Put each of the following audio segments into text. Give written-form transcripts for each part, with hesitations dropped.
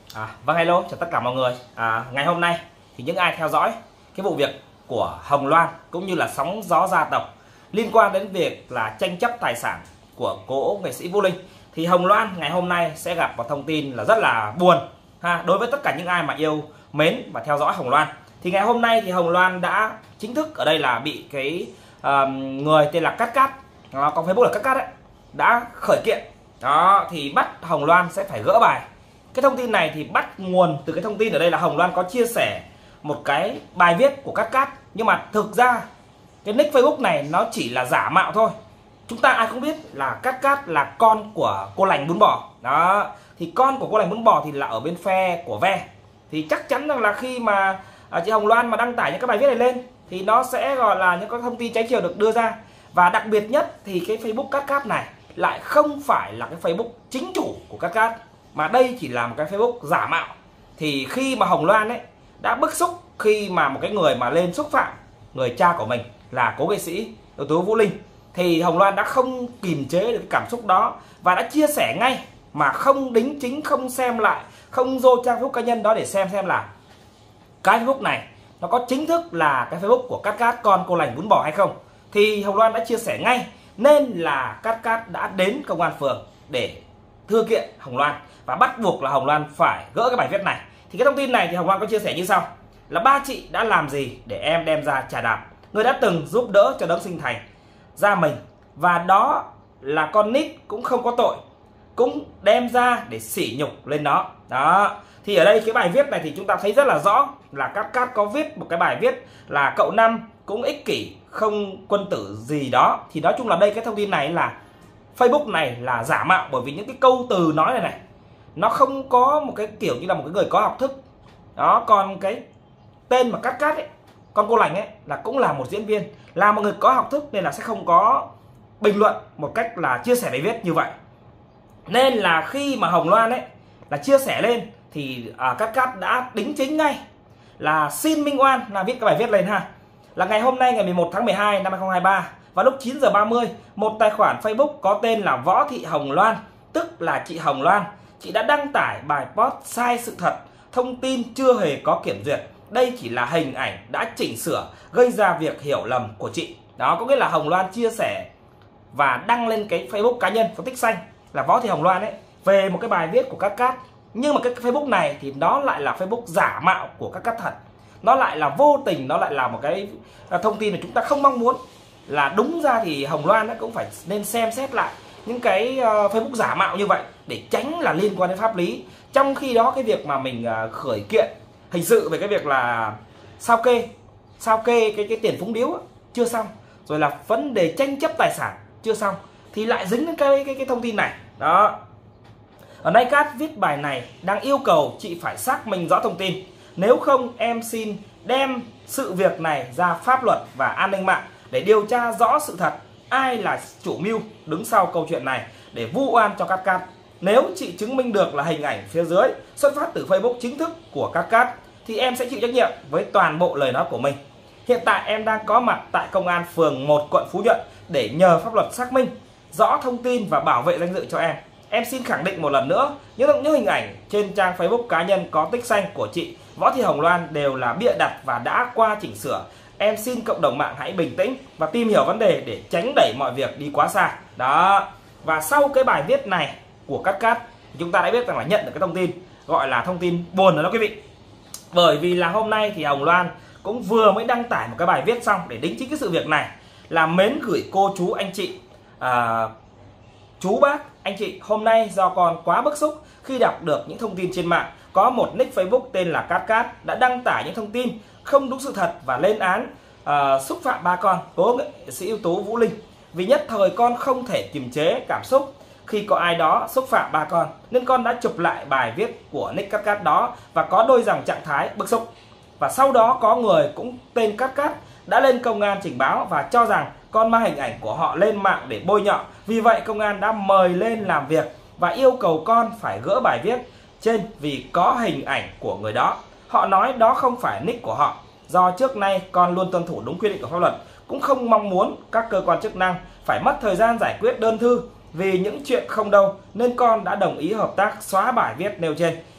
Vâng, hello, chào tất cả mọi người. Ngày hôm nay thì những ai theo dõi cái vụ việc của Hồng Loan cũng như là sóng gió gia tộc liên quan đến việc là tranh chấp tài sản của cố nghệ sĩ Vũ Linh, thì Hồng Loan ngày hôm nay sẽ gặp một thông tin là rất là buồn đối với tất cả những ai mà yêu mến và theo dõi Hồng Loan. Thì ngày hôm nay thì Hồng Loan đã chính thức ở đây là bị cái người tên là Cát Cát, có Facebook là Cát Cát đấy, đã khởi kiện. Đó thì bắt Hồng Loan sẽ phải gỡ bài. Cái thông tin này thì bắt nguồn từ cái thông tin ở đây là Hồng Loan có chia sẻ một cái bài viết của Cát Cát, nhưng mà thực ra cái nick Facebook này nó chỉ là giả mạo thôi. Chúng ta ai cũng biết là Cát Cát là con của cô Lành Bún Bò. Đó, thì con của cô Lành Bún Bò thì là ở bên phe của Ve. Thì chắc chắn rằng là khi mà chị Hồng Loan mà đăng tải những cái bài viết này lên thì nó sẽ gọi là những cái thông tin trái chiều được đưa ra. Và đặc biệt nhất thì cái Facebook Cát Cát này lại không phải là cái Facebook chính chủ của Cát Cát, mà đây chỉ là một cái Facebook giả mạo. Thì khi mà Hồng Loan ấy đã bức xúc khi mà một cái người mà lên xúc phạm người cha của mình là cố nghệ sĩ ưu tú Vũ Linh, thì Hồng Loan đã không kìm chế được cái cảm xúc đó và đã chia sẻ ngay, mà không đính chính, không xem lại, không vô trang Facebook cá nhân đó để xem là cái Facebook này nó có chính thức là cái Facebook của Cát Cát con cô Lành Bún Bò hay không. Thì Hồng Loan đã chia sẻ ngay, nên là Cát Cát đã đến công an phường để thư kiện Hồng Loan và bắt buộc là Hồng Loan phải gỡ cái bài viết này. Thì cái thông tin này thì Hồng Loan có chia sẻ như sau: là ba chị đã làm gì để em đem ra chà đạp người đã từng giúp đỡ cho Đấng Sinh Thành ra mình, và đó là con nít cũng không có tội, cũng đem ra để sỉ nhục lên đó. Đó thì ở đây cái bài viết này thì chúng ta thấy rất là rõ là Cát Cát có viết một cái bài viết là cậu Năm cũng ích kỷ không quân tử gì đó. Thì nói chung là đây, cái thông tin này là Facebook này là giả mạo, bởi vì những cái câu từ nói này nó không có một cái kiểu như là một cái người có học thức đó. Còn cái tên mà Cát Cát ấy, con cô Lành ấy, là cũng là một diễn viên, là một người có học thức, nên là sẽ không có bình luận một cách là chia sẻ bài viết như vậy. Nên là khi mà Hồng Loan ấy là chia sẻ lên thì Cát Cát đã đính chính ngay là xin minh oan, là viết cái bài viết lên là ngày hôm nay ngày 11 tháng 12 năm 2023 vào lúc 9 giờ 30, một tài khoản Facebook có tên là Võ Thị Hồng Loan, tức là chị Hồng Loan, chị đã đăng tải bài post sai sự thật, thông tin chưa hề có kiểm duyệt. Đây chỉ là hình ảnh đã chỉnh sửa gây ra việc hiểu lầm của chị. Đó, có nghĩa là Hồng Loan chia sẻ và đăng lên cái Facebook cá nhân có tích xanh là Võ Thị Hồng Loan ấy về một cái bài viết của Cát Cát. Nhưng mà cái Facebook này thì nó lại là Facebook giả mạo của Cát Cát thật. Nó lại là vô tình, nó lại là một cái thông tin mà chúng ta không mong muốn. Là đúng ra thì Hồng Loan cũng phải nên xem xét lại những cái Facebook giả mạo như vậy để tránh là liên quan đến pháp lý. Trong khi đó cái việc mà mình khởi kiện hình sự về cái việc là sao kê cái tiền phúng điếu chưa xong, rồi là vấn đề tranh chấp tài sản chưa xong, thì lại dính đến cái thông tin này. Đó, ở đây Cát viết bài này đang yêu cầu chị phải xác minh rõ thông tin, nếu không em xin đem sự việc này ra pháp luật và an ninh mạng để điều tra rõ sự thật, ai là chủ mưu đứng sau câu chuyện này để vu oan cho Cát Cát. Nếu chị chứng minh được là hình ảnh phía dưới xuất phát từ Facebook chính thức của Cát Cát thì em sẽ chịu trách nhiệm với toàn bộ lời nói của mình. Hiện tại em đang có mặt tại công an phường 1 quận Phú Nhuận để nhờ pháp luật xác minh rõ thông tin và bảo vệ danh dự cho em. Em xin khẳng định một lần nữa, những hình ảnh trên trang Facebook cá nhân có tích xanh của chị Võ Thị Hồng Loan đều là bịa đặt và đã qua chỉnh sửa. Em xin cộng đồng mạng hãy bình tĩnh và tìm hiểu vấn đề để tránh đẩy mọi việc đi quá xa. Đó. Và sau cái bài viết này của Cát Cát, chúng ta đã biết rằng là nhận được cái thông tin gọi là thông tin buồn rồi đó quý vị. Bởi vì là hôm nay thì Hồng Loan cũng vừa mới đăng tải một cái bài viết xong để đính chính cái sự việc này, là mến gửi cô chú anh chị, chú bác anh chị, hôm nay do con quá bức xúc khi đọc được những thông tin trên mạng có một nick Facebook tên là Cát Cát đã đăng tải những thông tin không đúng sự thật và lên án xúc phạm ba con cố nghệ sĩ ưu tú Vũ Linh. Vì nhất thời con không thể kiềm chế cảm xúc khi có ai đó xúc phạm ba con, nên con đã chụp lại bài viết của nick Cát Cát đó và có đôi dòng trạng thái bức xúc. Và sau đó có người cũng tên Cát Cát đã lên công an trình báo và cho rằng con mang hình ảnh của họ lên mạng để bôi nhọ. Vì vậy công an đã mời lên làm việc và yêu cầu con phải gỡ bài viết trên vì có hình ảnh của người đó. Họ nói đó không phải nick của họ. Do trước nay con luôn tuân thủ đúng quy định của pháp luật, cũng không mong muốn các cơ quan chức năng phải mất thời gian giải quyết đơn thư vì những chuyện không đâu, nên con đã đồng ý hợp tác xóa bài viết nêu trên.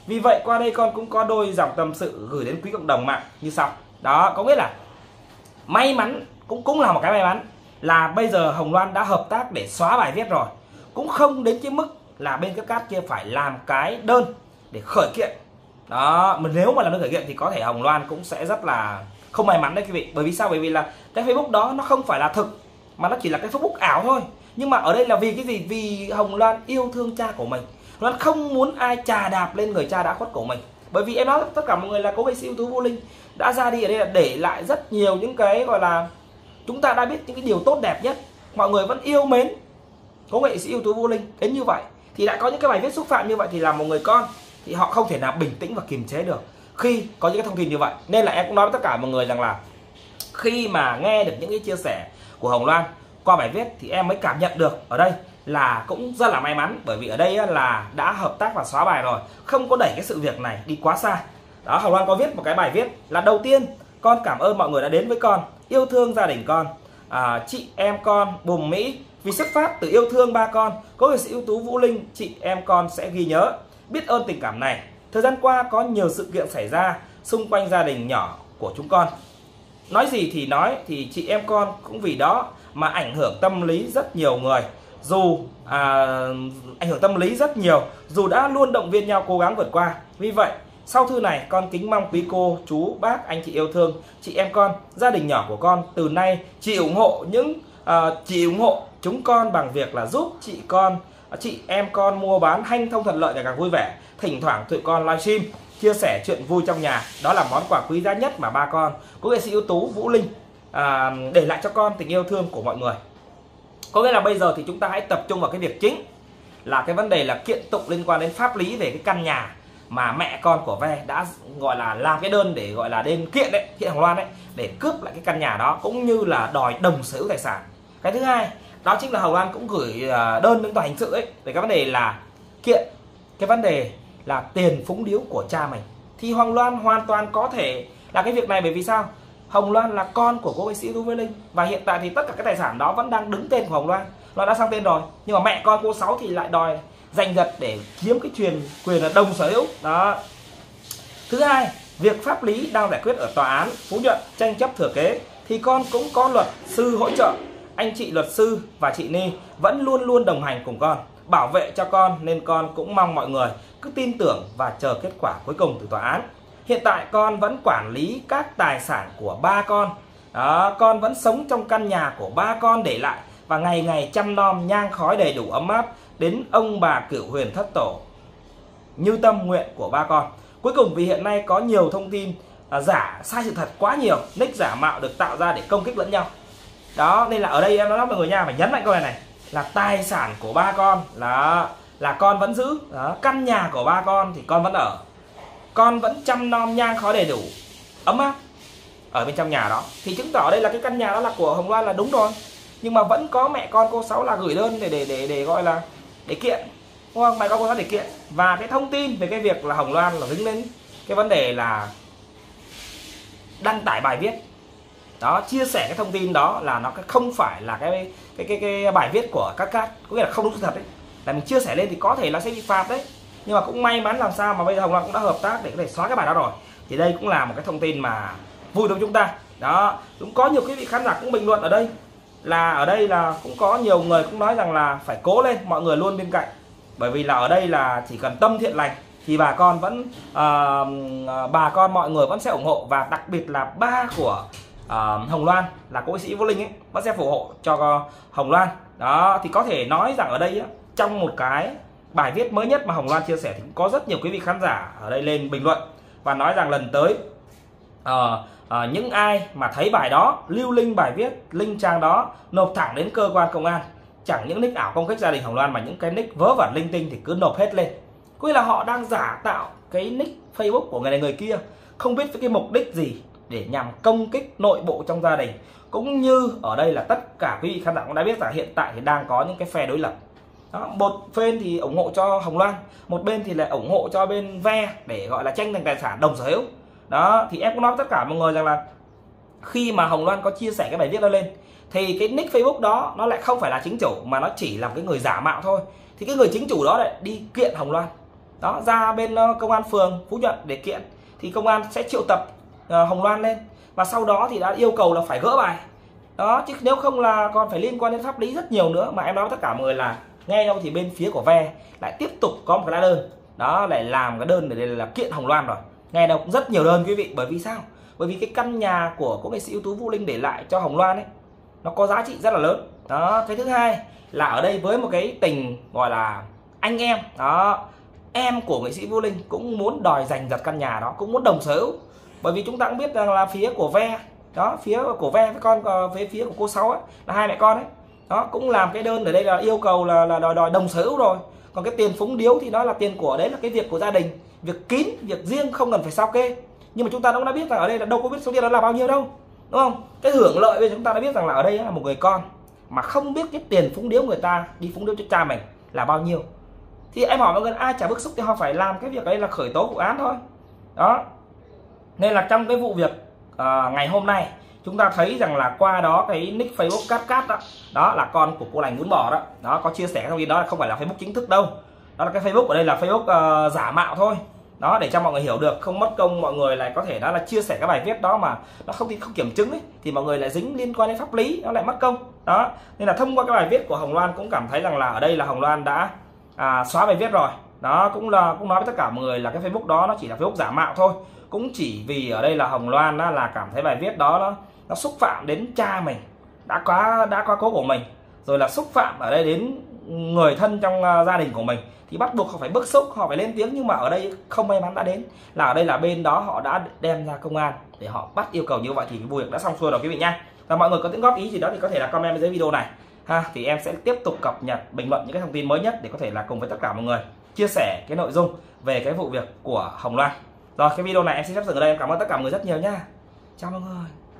Vì vậy qua đây con cũng có đôi dòng tâm sự gửi đến quý cộng đồng mạng như sau. Đó, có nghĩa là may mắn, cũng là một cái may mắn là bây giờ Hồng Loan đã hợp tác để xóa bài viết rồi, cũng không đến cái mức là bên các cát kia phải làm cái đơn để khởi kiện. Đó, mà nếu mà làm đơn khởi kiện thì có thể Hồng Loan cũng sẽ rất là không may mắn đấy quý vị. Bởi vì sao? Bởi vì là cái Facebook đó nó không phải là thực, mà nó chỉ là cái Facebook ảo thôi. Nhưng mà ở đây là vì cái gì? Vì Hồng Loan yêu thương cha của mình, Loan không muốn ai chà đạp lên người cha đã khuất của mình. Bởi vì em nói tất cả mọi người là cố nghệ sĩ ưu tú Vũ Linh đã ra đi ở đây là để lại rất nhiều những cái gọi là chúng ta đã biết những cái điều tốt đẹp nhất, mọi người vẫn yêu mến cố nghệ sĩ ưu tú Vũ Linh đến như vậy, thì lại có những cái bài viết xúc phạm như vậy thì là một người con thì họ không thể nào bình tĩnh và kiềm chế được khi có những cái thông tin như vậy. Nên là em cũng nói với tất cả mọi người rằng là khi mà nghe được những cái chia sẻ của Hồng Loan qua bài viết thì em mới cảm nhận được ở đây là cũng rất là may mắn, bởi vì ở đây là đã hợp tác và xóa bài rồi, không có đẩy cái sự việc này đi quá xa. Đó, Hồng Loan có viết một cái bài viết là đầu tiên con cảm ơn mọi người đã đến với con, yêu thương gia đình con, chị em con Bùm Mỹ, vì xuất phát từ yêu thương ba con, cố nghệ sĩ ưu tú Vũ Linh, chị em con sẽ ghi nhớ, biết ơn tình cảm này. Thời gian qua có nhiều sự kiện xảy ra xung quanh gia đình nhỏ của chúng con. Nói gì thì nói, thì chị em con cũng vì đó mà ảnh hưởng tâm lý rất nhiều người. Ảnh hưởng tâm lý rất nhiều, dù đã luôn động viên nhau cố gắng vượt qua. Vì vậy, sau thư này con kính mong quý cô, chú, bác, anh chị yêu thương, chị em con, gia đình nhỏ của con từ nay chị ủng hộ chúng con bằng việc là giúp chị em con mua bán hanh thông thuận lợi ngày càng vui vẻ. Thỉnh thoảng tụi con livestream chia sẻ chuyện vui trong nhà, đó là món quà quý giá nhất mà ba con cố nghệ sĩ ưu tú Vũ Linh để lại cho con, tình yêu thương của mọi người. Có nghĩa là bây giờ thì chúng ta hãy tập trung vào cái việc chính là cái vấn đề là kiện tụng liên quan đến pháp lý về cái căn nhà mà mẹ con của Ve đã gọi là làm cái đơn để gọi là đến kiện đấy, kiện Hồng Loan đấy, để cướp lại cái căn nhà đó, cũng như là đòi đồng sở hữu tài sản. Cái thứ hai đó chính là Hồng Loan cũng gửi đơn đến tòa hình sự ấy về cái vấn đề là kiện cái vấn đề là tiền phúng điếu của cha mình. Thì Hồng Loan hoàn toàn có thể là cái việc này, bởi vì sao? Hồng Loan là con của cố nghệ sĩ ưu tú Vũ Linh, và hiện tại thì tất cả cái tài sản đó vẫn đang đứng tên của Hồng Loan, nó đã sang tên rồi, nhưng mà mẹ con cô Sáu thì lại đòi giành giật để chiếm cái quyền là đồng sở hữu đó. Thứ hai, việc pháp lý đang giải quyết ở tòa án Phú Nhuận tranh chấp thừa kế thì con cũng có luật sư hỗ trợ. Anh chị luật sư và chị Ni vẫn luôn luôn đồng hành cùng con, bảo vệ cho con, nên con cũng mong mọi người cứ tin tưởng và chờ kết quả cuối cùng từ tòa án. Hiện tại con vẫn quản lý các tài sản của ba con. Đó, con vẫn sống trong căn nhà của ba con để lại và ngày ngày chăm nom nhang khói đầy đủ ấm áp đến ông bà cửu huyền thất tổ như tâm nguyện của ba con. Cuối cùng, vì hiện nay có nhiều thông tin giả sai sự thật quá nhiều, nick giả mạo được tạo ra để công kích lẫn nhau. Đó, nên là ở đây em nói mọi người nha, phải nhấn mạnh câu này là tài sản của ba con là con vẫn giữ. Đó, căn nhà của ba con thì con vẫn ở, con vẫn chăm nom nhang khói đầy đủ ấm áp ở bên trong nhà đó, thì chứng tỏ đây là cái căn nhà đó là của Hồng Loan là đúng rồi. Nhưng mà vẫn có mẹ con cô Sáu là gửi đơn để gọi là để kiện, đúng không? Mẹ con cô Sáu để kiện. Và cái thông tin về cái việc là Hồng Loan là dính đến cái vấn đề là đăng tải bài viết đó, chia sẻ cái thông tin đó là nó không phải là cái bài viết của các cát, có nghĩa là không đúng sự thật đấy, là mình chia sẻ lên thì có thể là sẽ bị phạt đấy. Nhưng mà cũng may mắn làm sao mà bây giờ Hồng Loan cũng đã hợp tác để có thể xóa cái bài đó rồi, thì đây cũng là một cái thông tin mà vui đối với chúng ta. Đó, cũng có nhiều quý vị khán giả cũng bình luận ở đây là cũng có nhiều người cũng nói rằng là phải cố lên, mọi người luôn bên cạnh, bởi vì là ở đây là chỉ cần tâm thiện lành thì bà con mọi người vẫn sẽ ủng hộ, và đặc biệt là ba của Hồng Loan là cố nghệ sĩ Vũ Linh ấy vẫn sẽ phù hộ cho Hồng Loan. Đó, thì có thể nói rằng ở đây á, trong một cái bài viết mới nhất mà Hồng Loan chia sẻ thì cũng có rất nhiều quý vị khán giả ở đây lên bình luận và nói rằng lần tới những ai mà thấy bài đó, lưu link bài viết, link trang đó nộp thẳng đến cơ quan công an. Chẳng những nick ảo công kích gia đình Hồng Loan mà những cái nick vớ vẩn linh tinh thì cứ nộp hết lên. Có nghĩa là họ đang giả tạo cái nick Facebook của người này người kia, không biết với cái mục đích gì để nhằm công kích nội bộ trong gia đình. Cũng như ở đây là tất cả quý vị khán giả cũng đã biết là hiện tại thì đang có những cái phe đối lập. Đó, một bên thì ủng hộ cho Hồng Loan, một bên thì lại ủng hộ cho bên Ve để gọi là tranh giành tài sản đồng sở hữu. Đó, thì em cũng nói tất cả mọi người rằng là khi mà Hồng Loan có chia sẻ cái bài viết đó lên thì cái nick Facebook đó nó lại không phải là chính chủ, mà nó chỉ là cái người giả mạo thôi. Thì cái người chính chủ đó lại đi kiện Hồng Loan đó ra bên công an phường Phú Nhuận để kiện, thì công an sẽ triệu tập Hồng Loan lên và sau đó thì đã yêu cầu là phải gỡ bài đó, chứ nếu không là còn phải liên quan đến pháp lý rất nhiều nữa. Mà em nói với tất cả mọi người là nghe đâu thì bên phía của Ve lại tiếp tục có một cái lá đơn đó, lại làm cái đơn để là kiện Hồng Loan rồi. Nghe đâu cũng rất nhiều đơn quý vị. Bởi vì sao? Bởi vì cái căn nhà của nghệ sĩ ưu tú Vũ Linh để lại cho Hồng Loan ấy nó có giá trị rất là lớn đó. Cái thứ hai là ở đây với một cái tình gọi là anh em đó, em của nghệ sĩ Vũ Linh cũng muốn đòi giành giật căn nhà đó, cũng muốn đồng sở hữu. Bởi vì chúng ta cũng biết rằng là phía của Ve đó, phía của Ve với con phía của cô Sáu ấy, là hai mẹ con ấy đó, cũng làm cái đơn ở đây là yêu cầu là đòi đồng sở hữu rồi. Còn cái tiền phúng điếu thì nó là tiền của, đấy là cái việc của gia đình, việc kín, việc riêng, không cần phải sao kê. Nhưng mà chúng ta cũng đã biết rằng ở đây là đâu có biết số tiền đó là bao nhiêu đâu, đúng không? Cái hưởng lợi bây giờ chúng ta đã biết rằng là ở đây là một người con mà không biết cái tiền phúng điếu người ta đi phúng điếu cho cha mình là bao nhiêu, thì em hỏi mọi người ai chả bức xúc thì họ phải làm cái việc đấy là khởi tố vụ án thôi đó. Nên là trong cái vụ việc ngày hôm nay chúng ta thấy rằng là qua đó cái nick Facebook Cát Cát đó, đó là con của cô Lành Bún Bò đó, đó có chia sẻ thông tin đó, là không phải là Facebook chính thức đâu, đó là cái Facebook ở đây là Facebook giả mạo thôi đó, để cho mọi người hiểu được, không mất công mọi người lại có thể đó là chia sẻ cái bài viết đó mà nó không kiểm chứng ấy, thì mọi người lại dính liên quan đến pháp lý, nó lại mất công đó. Nên là thông qua cái bài viết của Hồng Loan cũng cảm thấy rằng là ở đây là Hồng Loan đã xóa bài viết rồi đó. Cũng nói với tất cả mọi người là cái Facebook đó nó chỉ là Facebook giả mạo thôi, cũng chỉ vì ở đây là Hồng Loan là cảm thấy bài viết đó nó xúc phạm đến cha mình đã quá cố của mình, rồi là xúc phạm ở đây đến người thân trong gia đình của mình, thì bắt buộc họ phải bức xúc, họ phải lên tiếng. Nhưng mà ở đây không may mắn đã đến là ở đây là bên đó họ đã đem ra công an để họ bắt yêu cầu như vậy, thì cái vụ việc đã xong xuôi rồi quý vị nha. Và mọi người có những góp ý gì đó thì có thể là comment bên dưới video này ha, thì em sẽ tiếp tục cập nhật bình luận những cái thông tin mới nhất để có thể là cùng với tất cả mọi người chia sẻ cái nội dung về cái vụ việc của Hồng Loan. Rồi cái video này em xin phép dừng ở đây, em cảm ơn tất cả mọi người rất nhiều nha, chào mọi người.